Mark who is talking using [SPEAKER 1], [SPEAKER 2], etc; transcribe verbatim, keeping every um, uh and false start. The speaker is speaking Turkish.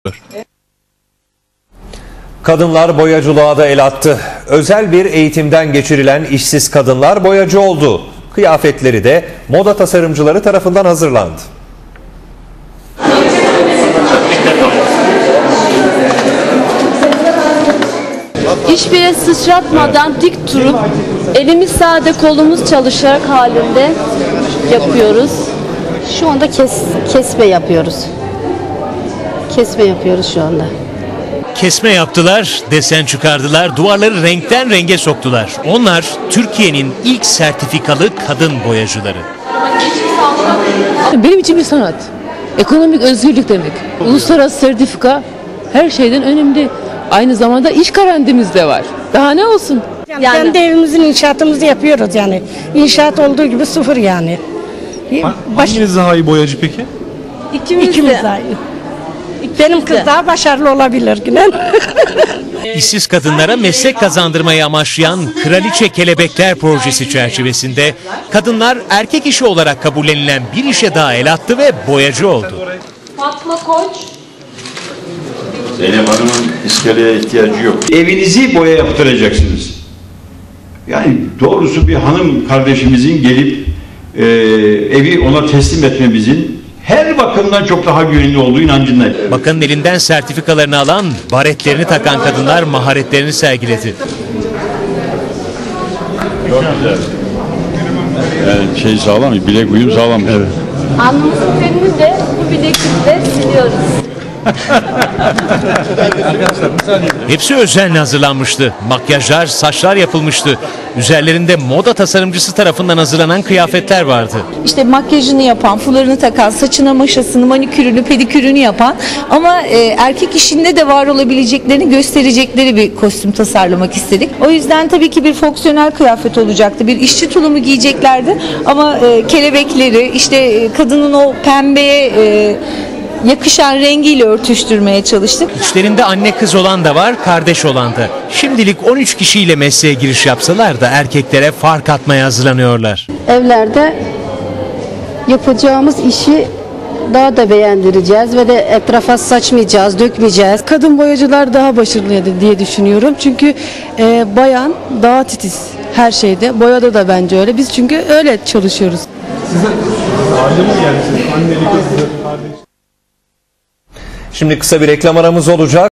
[SPEAKER 1] Kadınlar boyacılığa da el attı. Özel bir eğitimden geçirilen işsiz kadınlar boyacı oldu. Kıyafetleri de moda tasarımcıları tarafından hazırlandı.
[SPEAKER 2] Hiçbir sıçratmadan dik durup elimiz sade kolumuz çalışarak halinde yapıyoruz.
[SPEAKER 3] Şu anda kes, kesme yapıyoruz. Kesme yapıyoruz şu anda.
[SPEAKER 4] Kesme yaptılar, desen çıkardılar, duvarları renkten renge soktular. Onlar Türkiye'nin ilk sertifikalı kadın boyacıları.
[SPEAKER 5] Benim için bir sanat. Ekonomik özgürlük demek. Uluslararası sertifika her şeyden önemli. Aynı zamanda iş garantimiz de var. Daha ne olsun?
[SPEAKER 3] Yani, yani kendi evimizin inşaatımızı yapıyoruz yani. İnşaat olduğu gibi sıfır yani.
[SPEAKER 6] Baş... Hanginiz daha iyi boyacı peki?
[SPEAKER 3] İkimiz, İkimiz daha iyi. Benim kız daha başarılı olabilir yine.
[SPEAKER 4] İşsiz kadınlara meslek kazandırmayı amaçlayan Kraliçe Kelebekler projesi çerçevesinde kadınlar erkek işi olarak kabullenilen bir işe daha el attı ve boyacı oldu.
[SPEAKER 2] Fatma Koç.
[SPEAKER 7] Zeynep Hanım'ın iskeleye ihtiyacı yok. Evinizi boya yaptıracaksınız. Yani doğrusu bir hanım kardeşimizin gelip e, evi ona teslim etmemizin her bakımdan çok daha güvenli olduğu inancındayım.
[SPEAKER 4] Bakanın elinden sertifikalarını alan, baretlerini takan kadınlar maharetlerini sergiledi.
[SPEAKER 7] Çok güzel. Yani şey sağlam, bilek uyum sağlam. Evet.
[SPEAKER 2] Alnımızın terini de bu bileklikle siliyoruz.
[SPEAKER 4] Hepsi özenle hazırlanmıştı. Makyajlar, saçlar yapılmıştı. Üzerlerinde moda tasarımcısı tarafından hazırlanan kıyafetler vardı.
[SPEAKER 8] İşte makyajını yapan, fularını takan, saçına maşasını, manikürünü, pedikürünü yapan ama e, erkek işinde de var olabileceklerini gösterecekleri bir kostüm tasarlamak istedik. O yüzden tabii ki bir fonksiyonel kıyafet olacaktı. Bir işçi tulumu giyeceklerdi ama e, kelebekleri, işte e, kadının o pembeye e, yakışan rengiyle örtüştürmeye çalıştık.
[SPEAKER 4] İçlerinde anne kız olan da var, kardeş olan da. Şimdilik on üç kişiyle mesleğe giriş yapsalar da erkeklere fark atmaya hazırlanıyorlar.
[SPEAKER 3] Evlerde yapacağımız işi daha da beğendireceğiz ve de etrafa saçmayacağız, dökmeyeceğiz.
[SPEAKER 5] Kadın boyacılar daha başarılı diye düşünüyorum. Çünkü e, bayan daha titiz her şeyde. Boyada da bence öyle. Biz çünkü öyle çalışıyoruz.
[SPEAKER 6] Size ailemiz geldi. Annelik, kardeş.
[SPEAKER 1] Şimdi kısa bir reklam aramız olacak.